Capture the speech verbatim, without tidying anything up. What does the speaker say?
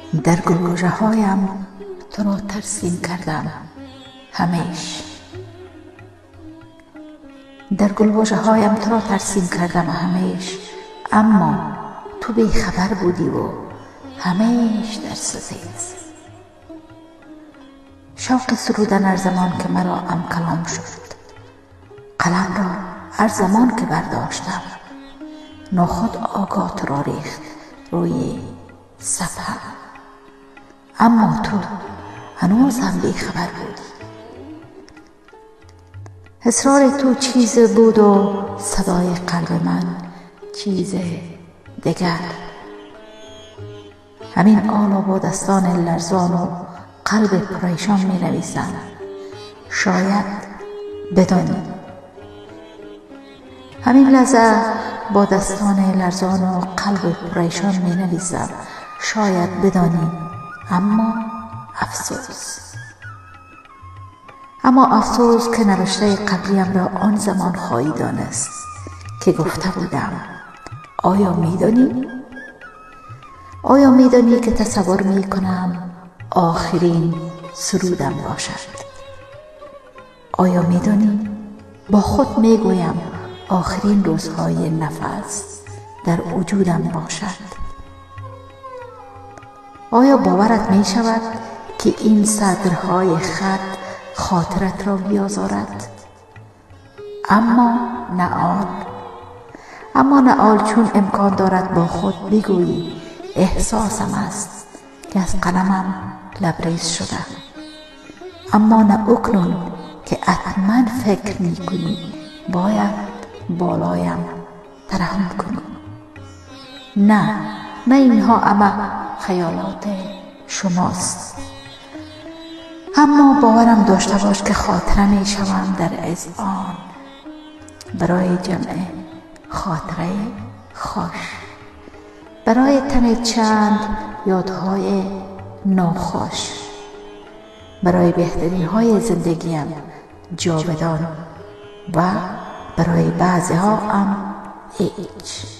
در گلگوشه هایم تو را ترسیم کردم همیش. در گلگوشه هایم تو را ترسیم کردم همیش، اما تو بی خبر بودی و همیش در ستیز. شوق سرودن هر زمان که مرا ام کلام شد، قلم را هر زمان که برداشتم، ناخود آگاه تو را ریخت روی صفحه، اما تو هنوز هم بی خبر بودی. اصرار تو چیز بود و صدای قلب من چیز دیگر. همین آلا با دستان لرزان و قلب پریشان می نویسم، شاید بدانی. همین لحظه با دستان لرزان و قلب پریشان می نویسم، شاید بدانی. اما افسوس اما افسوس که نوشته قبلیم را آن زمان خواهی دانست که گفته بودم آیا میدانی؟ آیا میدانی که تصور می کنم آخرین سرودم باشد؟ آیا میدانی؟ با خود میگویم آخرین روزهای نفس در وجودم باشد. آیا باورت می شود که این سطرهای خط خاطرت را بیازارد؟ اما نه آل اما نه آل چون امکان دارد با خود بگویی احساسم است که از قلمم لبریز شده، اما نه اکنون که حتما فکر می کنی باید بالایم ترحم کنی. نه نه اینها اما خیالات شماست، اما باورم داشته باش که خاطره می شوم در اذعان برای جمع خاطره خوش، برای تن چند یادهای ناخوش، برای بهترین های زندگیم جاودان و برای بعضی ها هم هیچ.